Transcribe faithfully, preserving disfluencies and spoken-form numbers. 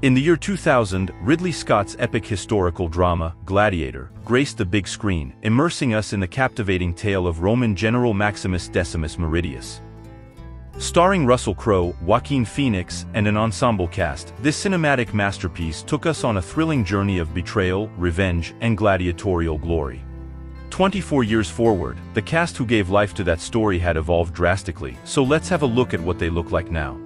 In the year two thousand, Ridley Scott's epic historical drama, Gladiator, graced the big screen, immersing us in the captivating tale of Roman general Maximus Decimus Meridius. Starring Russell Crowe, Joaquin Phoenix, and an ensemble cast, this cinematic masterpiece took us on a thrilling journey of betrayal, revenge, and gladiatorial glory. twenty-four years forward, the cast who gave life to that story had evolved drastically, so let's have a look at what they look like now.